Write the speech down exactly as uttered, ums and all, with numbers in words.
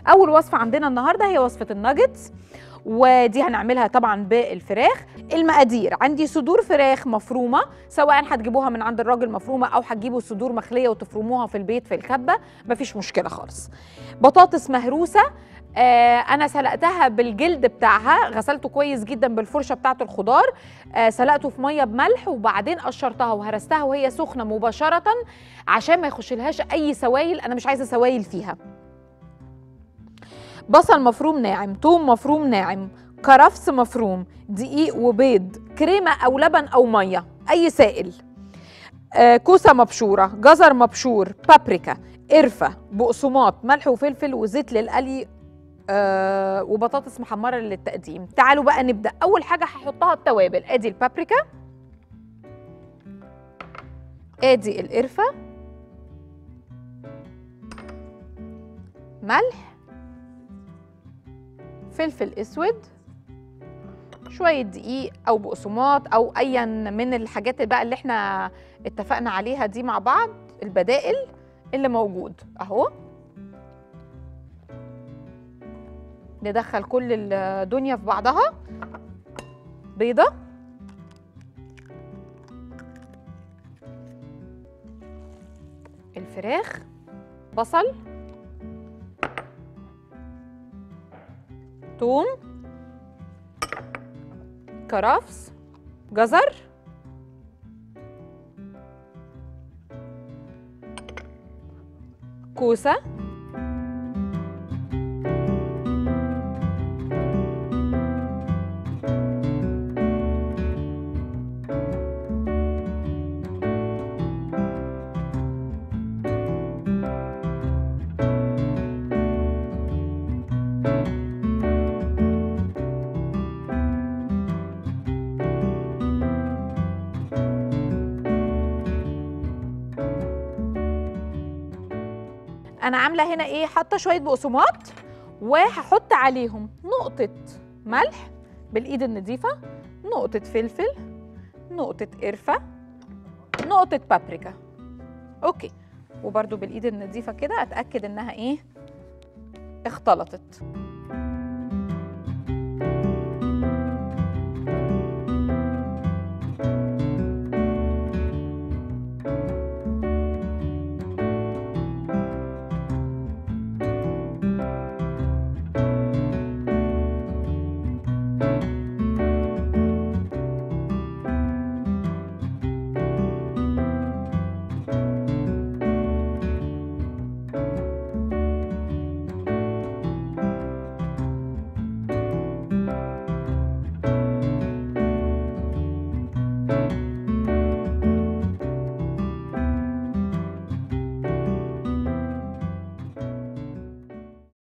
اول وصفه عندنا النهارده هي وصفه الناجتس، ودي هنعملها طبعا بالفراخ. المقادير: عندي صدور فراخ مفرومه، سواء هتجيبوها من عند الراجل مفرومه او هتجيبوا صدور مخليه وتفرموها في البيت في الكبه، مفيش مشكله خالص. بطاطس مهروسه، آه انا سلقتها بالجلد بتاعها، غسلته كويس جدا بالفرشه بتاعه الخضار، آه سلقته في ميه بملح وبعدين قشرتها وهرستها وهي سخنه مباشره عشان ما يخشلهاش اي سوائل، انا مش عايزه سوائل فيها. بصل مفروم ناعم، توم مفروم ناعم، كرفس مفروم، دقيق وبيض، كريمه او لبن او ميه اي سائل، آه كوسه مبشوره، جزر مبشور، بابريكا، قرفه، بقسماط، ملح وفلفل وزيت للقلي، آه وبطاطس محمره للتقديم. تعالوا بقى نبدا. اول حاجه هحطها التوابل. ادي البابريكا، ادي القرفه، ملح، فلفل اسود، شويه دقيق او بقسماط او ايا من الحاجات بقى اللي احنا اتفقنا عليها دي مع بعض، البدائل اللي موجود اهو. ندخل كل الدنيا في بعضها. بيضه، الفراخ، بصل، توم، كرفس، جزر، كوسه، انا عامله هنا ايه، حاطه شويه بقسماط وهحط عليهم نقطه ملح بالايد النظيفه، نقطه فلفل، نقطه قرفه، نقطه بابريكا. اوكي، وبرده بالايد النظيفه كده اتاكد انها ايه، اختلطت.